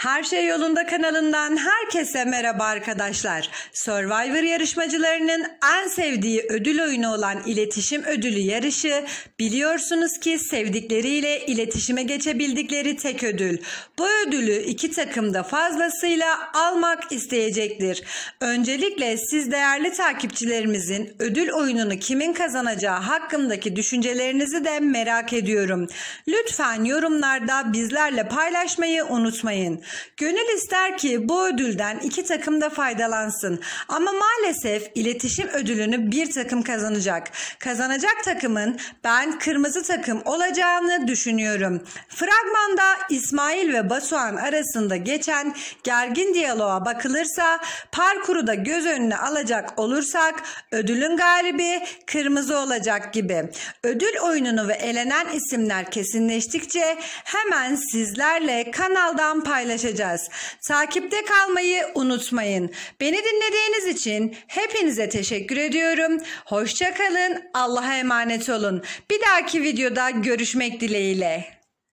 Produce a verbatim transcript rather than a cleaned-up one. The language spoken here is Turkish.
Her Şey Yolunda kanalından herkese merhaba arkadaşlar. Survivor yarışmacılarının en sevdiği ödül oyunu olan iletişim ödülü yarışı, biliyorsunuz ki sevdikleriyle iletişime geçebildikleri tek ödül. Bu ödülü iki takım da fazlasıyla almak isteyecektir. Öncelikle siz değerli takipçilerimizin ödül oyununu kimin kazanacağı hakkındaki düşüncelerinizi de merak ediyorum. Lütfen yorumlarda bizlerle paylaşmayı unutmayın. Gönül ister ki bu ödülden iki takım da faydalansın. Ama maalesef iletişim ödülünü bir takım kazanacak. Kazanacak takımın ben kırmızı takım olacağını düşünüyorum. Fragmanda İsmail ve Batuhan arasında geçen gergin diyaloğa bakılırsa, parkuru da göz önüne alacak olursak ödülün galibi kırmızı olacak gibi. Ödül oyununu ve elenen isimler kesinleştikçe hemen sizlerle kanaldan paylaşacağız. Takipte kalmayı unutmayın. Beni dinlediğiniz için hepinize teşekkür ediyorum. Hoşça kalın. Allah'a emanet olun. Bir dahaki videoda görüşmek dileğiyle.